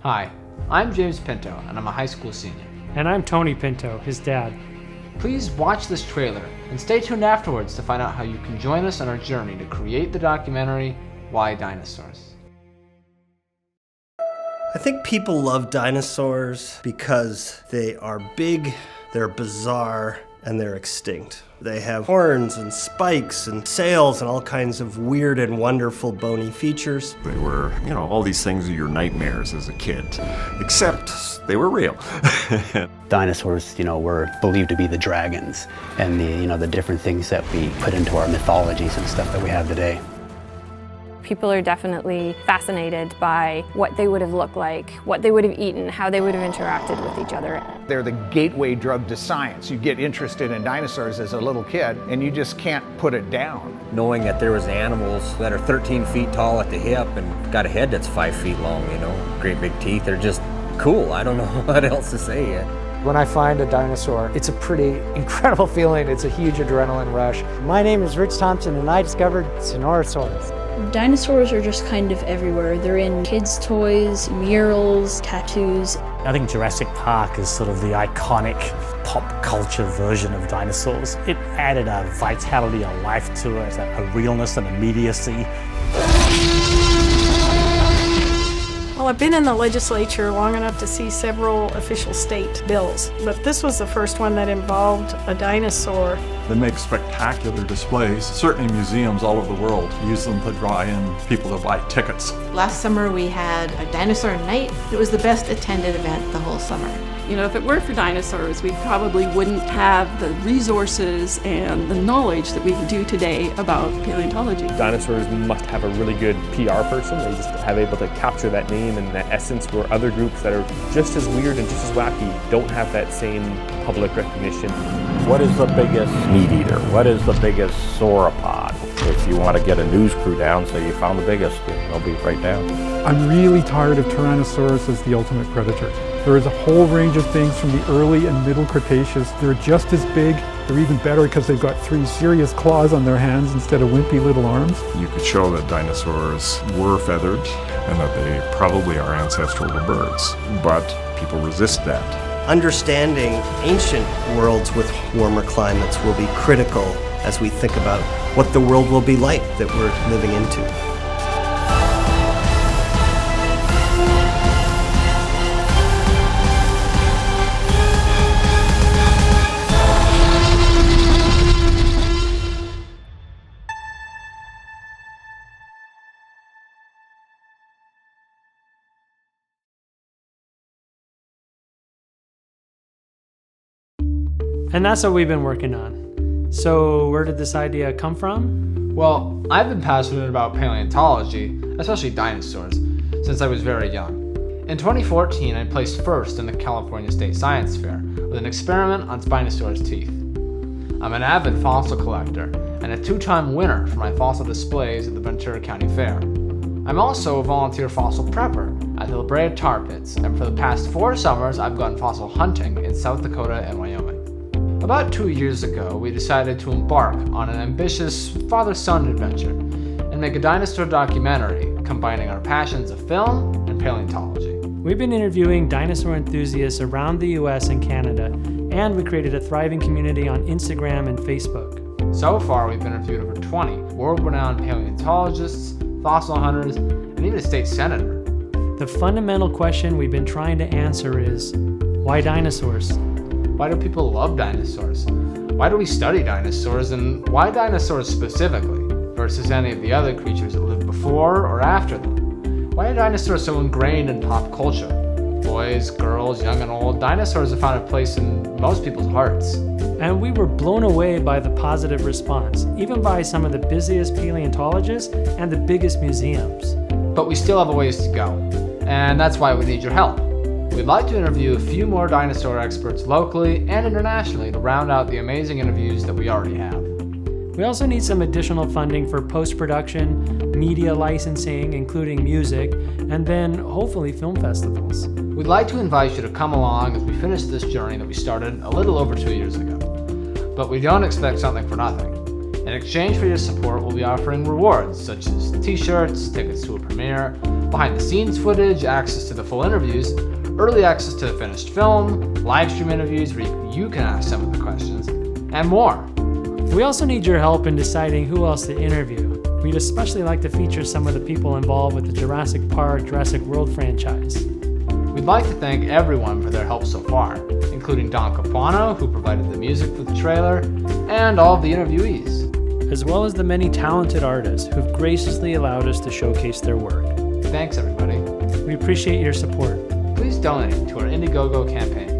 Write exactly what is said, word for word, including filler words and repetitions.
Hi, I'm James Pinto, and I'm a high school senior. And I'm Tony Pinto, his dad. Please watch this trailer and stay tuned afterwards to find out how you can join us on our journey to create the documentary, Why Dinosaurs? I think people love dinosaurs because they are big, they're bizarre, and they're extinct. They have horns and spikes and sails and all kinds of weird and wonderful bony features. They were, you know, all these things are your nightmares as a kid, except they were real. Dinosaurs, you know, were believed to be the dragons and the, you know, the different things that we put into our mythologies and stuff that we have today. People are definitely fascinated by what they would have looked like, what they would have eaten, how they would have interacted with each other. They're the gateway drug to science. You get interested in dinosaurs as a little kid and you just can't put it down. Knowing that there was animals that are thirteen feet tall at the hip and got a head that's five feet long, you know, great big teeth, they're just cool. I don't know what else to say yet. When I find a dinosaur, it's a pretty incredible feeling. It's a huge adrenaline rush. My name is Rich Thompson and I discovered Sonorosaurus. Dinosaurs are just kind of everywhere. They're in kids' toys, murals, tattoos. I think Jurassic Park is sort of the iconic pop culture version of dinosaurs. It added a vitality, a life to it, a realness and immediacy. Well, I've been in the legislature long enough to see several official state bills, but this was the first one that involved a dinosaur. They make spectacular displays. Certainly museums all over the world use them to draw in people to buy tickets. Last summer we had a dinosaur night. It was the best attended event the whole summer. You know, if it weren't for dinosaurs, we probably wouldn't have the resources and the knowledge that we do today about paleontology. Dinosaurs must have a really good P R person. They just have able to capture that name and that essence, where other groups that are just as weird and just as wacky don't have that same public recognition. What is the biggest meat eater? What is the biggest sauropod? If you want to get a news crew down, say you found the biggest, they'll be right down. I'm really tired of Tyrannosaurus as the ultimate predator. There is a whole range of things from the early and middle Cretaceous. They're just as big. They're even better because they've got three serious claws on their hands instead of wimpy little arms. You could show that dinosaurs were feathered and that they probably are ancestral to birds, but people resist that. Understanding ancient worlds with warmer climates will be critical as we think about what the world will be like that we're living into. And that's what we've been working on. So where did this idea come from? Well, I've been passionate about paleontology, especially dinosaurs, since I was very young. In twenty fourteen, I placed first in the California State Science Fair with an experiment on Spinosaurus teeth. I'm an avid fossil collector and a two-time winner for my fossil displays at the Ventura County Fair. I'm also a volunteer fossil prepper at the Brea Tar Pits, and for the past four summers, I've gone fossil hunting in South Dakota and Wyoming. About two years ago, we decided to embark on an ambitious father-son adventure and make a dinosaur documentary combining our passions of film and paleontology. We've been interviewing dinosaur enthusiasts around the U S and Canada, and we created a thriving community on Instagram and Facebook. So far, we've interviewed over twenty world-renowned paleontologists, fossil hunters, and even a state senator. The fundamental question we've been trying to answer is, why dinosaurs? Why do people love dinosaurs? Why do we study dinosaurs, and why dinosaurs specifically versus any of the other creatures that lived before or after them? Why are dinosaurs so ingrained in pop culture? Boys, girls, young and old, dinosaurs have found a place in most people's hearts. And we were blown away by the positive response, even by some of the busiest paleontologists and the biggest museums. But we still have a ways to go, and that's why we need your help. We'd like to interview a few more dinosaur experts locally and internationally to round out the amazing interviews that we already have. We also need some additional funding for post-production, media licensing, including music, and then hopefully film festivals. We'd like to invite you to come along as we finish this journey that we started a little over two years ago. But we don't expect something for nothing. In exchange for your support, we'll be offering rewards such as t-shirts, tickets to a premiere, behind the scenes footage, access to the full interviews, early access to the finished film, live stream interviews where you can ask some of the questions, and more. We also need your help in deciding who else to interview. We'd especially like to feature some of the people involved with the Jurassic Park, Jurassic World franchise. We'd like to thank everyone for their help so far, including Don Capano, who provided the music for the trailer, and all of the interviewees, as well as the many talented artists who've graciously allowed us to showcase their work. Thanks, everybody. We appreciate your support. Please donate to our Indiegogo campaign.